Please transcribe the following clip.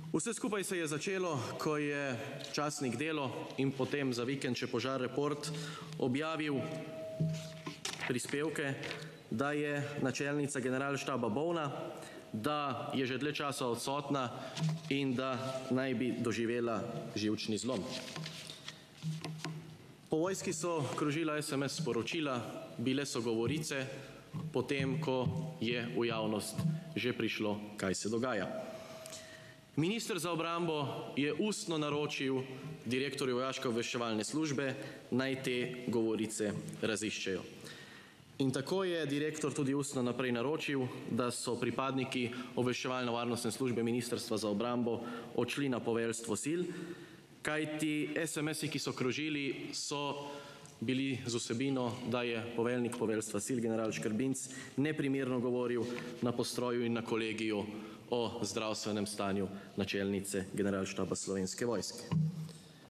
Vse skupaj se je začelo, ko je časnik Delo in potem za vikend še Požar report objavil prispevke, da je načelnica generalštaba bolna, da je že dlje časa odsotna in da naj bi doživela živčni zlom. Po vojski so krožila SMS sporočila, bile so govorice, potem ko je v javnost že prišlo, kaj se dogaja. Minister za obrambo je ustno naročil direktorju vojaške obveščevalne službe, naj te govorice raziščejo. In tako je direktor tudi ustno naprej naročil, da so pripadniki obveščevalno-varnostne službe Ministrstva za obrambo odšli na poveljstvo sil, kajti SMS-i, ki so krožili, so bili z vsebino, da je poveljnik poveljstva sil, general Škrbinc, neprimerno govoril na postroju in na kolegiju o zdravstvenem stanju načelnice generalštaba Slovenske vojske.